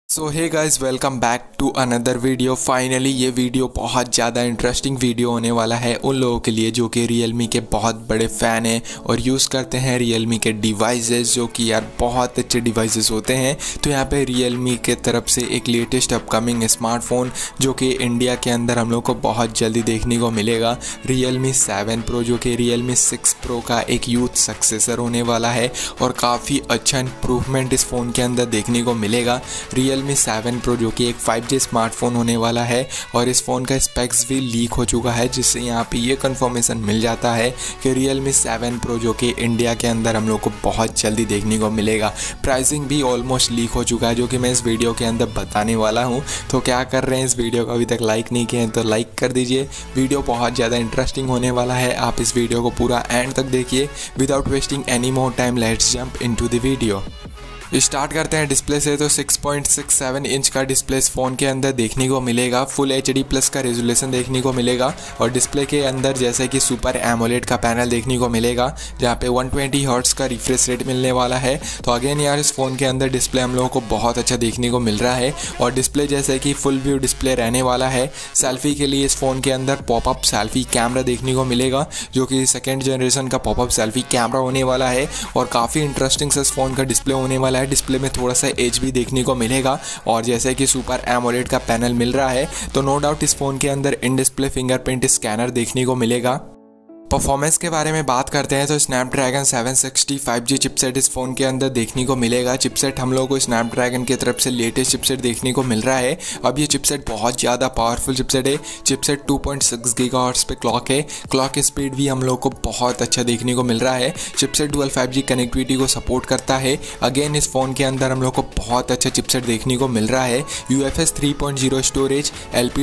So hey guys, welcome back to another video. Finally ये video बहुत ज़्यादा interesting video होने वाला है उन लोगों के लिए जो कि रियलमी के बहुत बड़े फ़ैन हैं और यूज़ करते हैं रियलमी के डिवाइसेस, जो कि यार बहुत अच्छे डिवाइसेस होते हैं। तो यहाँ पे रियलमी के तरफ से एक लेटेस्ट अपकमिंग स्मार्टफोन जो कि इंडिया के अंदर हम लोग को बहुत जल्दी देखने को मिलेगा, रियलमी 7 प्रो, जो कि रियलमी 6 प्रो का एक यूथ सक्सेसर होने वाला है और काफ़ी अच्छा इम्प्रूवमेंट इस फ़ोन के अंदर देखने को मिलेगा। रियलमी 7 प्रो जो कि एक 5G स्मार्टफोन होने वाला है और इस फ़ोन का स्पेक्स भी लीक हो चुका है, जिससे यहाँ पे ये कंफर्मेशन मिल जाता है कि रियलमी 7 प्रो जो कि इंडिया के अंदर हम लोग को बहुत जल्दी देखने को मिलेगा। प्राइसिंग भी ऑलमोस्ट लीक हो चुका है, जो कि मैं इस वीडियो के अंदर बताने वाला हूँ। तो क्या कर रहे हैं, इस वीडियो को अभी तक लाइक नहीं किए हैं तो लाइक कर दीजिए। वीडियो बहुत ज़्यादा इंटरेस्टिंग होने वाला है, आप इस वीडियो को पूरा एंड तक देखिए। Without wasting any more time, let's jump into the video. Start करते हैं डिस्प्ले से। तो 6.67 इंच का डिस्प्ले इस फ़ोन के अंदर देखने को मिलेगा। फुल HD प्लस का रेजोल्यूशन देखने को मिलेगा और डिस्प्ले के अंदर जैसे कि सुपर एमोलेड का पैनल देखने को मिलेगा, जहाँ पे 120 हर्ट्ज़ का रिफ्रेश रेट मिलने वाला है। तो अगेन यार इस फ़ोन के अंदर डिस्प्ले हम लोगों को बहुत अच्छा देखने को मिल रहा है और डिस्प्ले जैसे कि फुल व्यू डिस्प्ले रहने वाला है। सेल्फी के लिए इस फ़ोन के अंदर पॉपअप सेल्फी कैमरा देखने को मिलेगा, जो कि सेकेंड जनरेशन का पॉपअप सेल्फी कैमरा होने वाला है और काफ़ी इंटरेस्टिंग से इस फ़ोन का डिस्प्ले होने वाला है। डिस्प्ले में थोड़ा सा एज भी देखने को मिलेगा और जैसे कि सुपर एमोलेड का पैनल मिल रहा है, तो नो डाउट इस फोन के अंदर इन डिस्प्ले फिंगरप्रिंट स्कैनर देखने को मिलेगा। परफॉर्मेंस के बारे में बात करते हैं तो स्नैपड्रैगन 760 5G चिपसेट इस फ़ोन के अंदर देखने को मिलेगा। चिपसेट हम लोगों को स्नैपड्रैगन की तरफ से लेटेस्ट चिपसेट देखने को मिल रहा है। अब ये चिपसेट बहुत ज़्यादा पावरफुल चिपसेट है। चिपसेट 2.6 गीगाहर्ट्ज़ पे क्लॉक है। क्लॉक स्पीड भी हम लोग को बहुत अच्छा देखने को मिल रहा है। चिपसेट डुअल 5G कनेक्टिविटी को सपोर्ट करता है। अगेन इस फ़ोन के अंदर हम लोग को बहुत अच्छा चिपसेट देखने को मिल रहा है। UFS 3.0 स्टोरेज,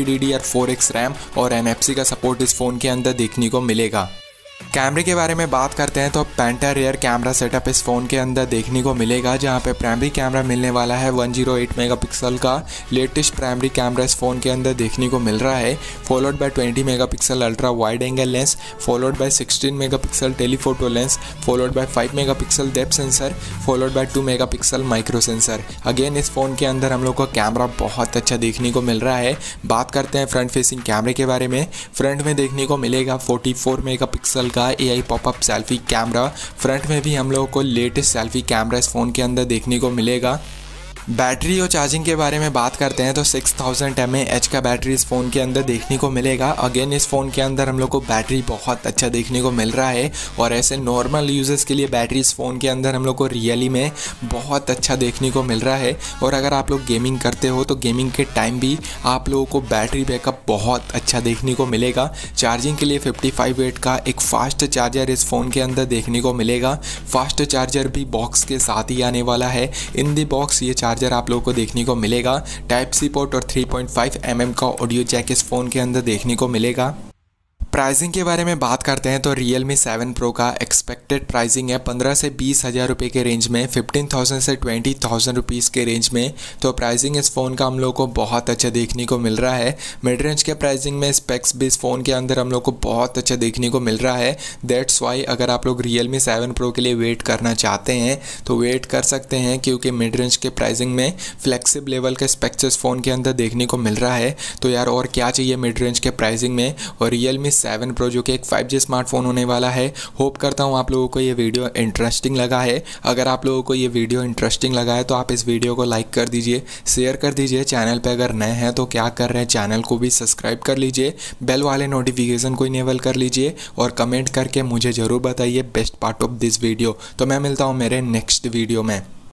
LPDDR4X रैम और NFC का सपोर्ट इस फ़ोन के अंदर देखने को मिलेगा। कैमरे के बारे में बात करते हैं तो पेंटा रेयर कैमरा सेटअप इस फ़ोन के अंदर देखने को मिलेगा, जहां पे प्राइमरी कैमरा मिलने वाला है 108 मेगापिक्सल का। लेटेस्ट प्राइमरी कैमरा इस फ़ोन के अंदर देखने को मिल रहा है, followed by 20 megapixel ultra wide angle lens, followed by 16 megapixel telephoto lens, followed by 5 megapixel depth sensor, followed by 2 megapixel micro sensor. Again इस फ़ोन के अंदर हम लोग को कैमरा बहुत अच्छा देखने को मिल रहा है। बात करते हैं फ्रंट फेसिंग कैमरे के बारे में। फ्रंट में देखने को मिलेगा 44 मेगापिक्सल का AI popup selfie camera. Front में भी हम लोगों को लेटेस्ट सेल्फी कैमरा इस फ़ोन के अंदर देखने को मिलेगा। बैटरी और चार्जिंग के बारे में बात करते हैं तो 6000 mAh का बैटरी इस फ़ोन के अंदर देखने को मिलेगा। अगेन इस फ़ोन के अंदर हम लोग को बैटरी बहुत अच्छा देखने को मिल रहा है और ऐसे नॉर्मल यूजर्स के लिए बैटरी इस फ़ोन के अंदर हम लोग को रियली में बहुत अच्छा देखने को मिल रहा है। और अगर आप लोग गेमिंग करते हो तो गेमिंग के टाइम भी आप लोगों को बैटरी बैकअप बहुत अच्छा देखने को मिलेगा। चार्जिंग के लिए 55 वाट का एक फास्ट चार्जर इस फ़ोन के अंदर देखने को मिलेगा। फास्ट चार्जर भी बॉक्स के साथ ही आने वाला है। इन दी बॉक्स ये चार्जर आप लोगों को देखने को मिलेगा। Type-C पोर्ट और 3.5 mm का ऑडियो जैक इस फ़ोन के अंदर देखने को मिलेगा। प्राइसिंग के बारे में बात करते हैं तो रियलमी 7 प्रो का एक्सपेक्टेड प्राइसिंग है 15 से 20 हज़ार रुपये के रेंज में, 15,000 से 20,000 रुपीज़ के रेंज में। तो प्राइसिंग इस फ़ोन का हम लोग को बहुत अच्छा देखने को मिल रहा है। मिड रेंज के प्राइसिंग में स्पेक्स भी इस फ़ोन के अंदर हम लोग को बहुत अच्छा देखने को मिल रहा है। दैट्स वाई अगर आप लोग रियलमी 7 प्रो के लिए वेट करना चाहते हैं तो वेट कर सकते हैं, क्योंकि मिड रेंज के प्राइसिंग में फ्लेक्सिबल लेवल के स्पेक्स इस फ़ोन के अंदर देखने को मिल रहा है। तो यार और क्या चाहिए मिड रेंज के प्राइसिंग में। और रियलमी 7 प्रो जो कि एक 5G स्मार्टफोन होने वाला है। होप करता हूँ आप लोगों को ये वीडियो इंटरेस्टिंग लगा है। अगर आप लोगों को ये वीडियो इंटरेस्टिंग लगा है तो आप इस वीडियो को लाइक कर दीजिए, शेयर कर दीजिए। चैनल पे अगर नए हैं तो क्या कर रहे हैं, चैनल को भी सब्सक्राइब कर लीजिए, बेल वाले नोटिफिकेशन को इनेबल कर लीजिए और कमेंट करके मुझे ज़रूर बताइए best part of this video. तो मैं मिलता हूँ मेरे नेक्स्ट वीडियो में।